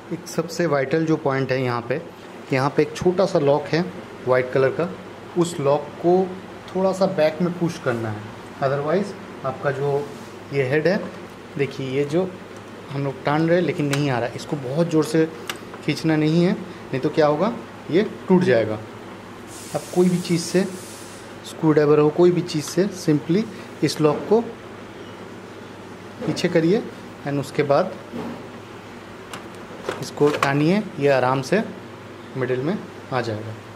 एक सबसे वाइटल जो पॉइंट है यहाँ पे एक छोटा सा लॉक है वाइट कलर का, उस लॉक को थोड़ा सा बैक में पुश करना है, अदरवाइज़ आपका जो ये हेड है, देखिए ये जो हम लोग टान रहे हैं लेकिन नहीं आ रहा है, इसको बहुत ज़ोर से खींचना नहीं है, नहीं तो क्या होगा, ये टूट जाएगा। अब कोई भी चीज़ से, स्क्रू ड्राइवर हो, कोई भी चीज़ से सिंपली इस लॉक को पीछे करिए एंड उसके बाद इसको टानिए, ये आराम से मिडिल में आ जाएगा।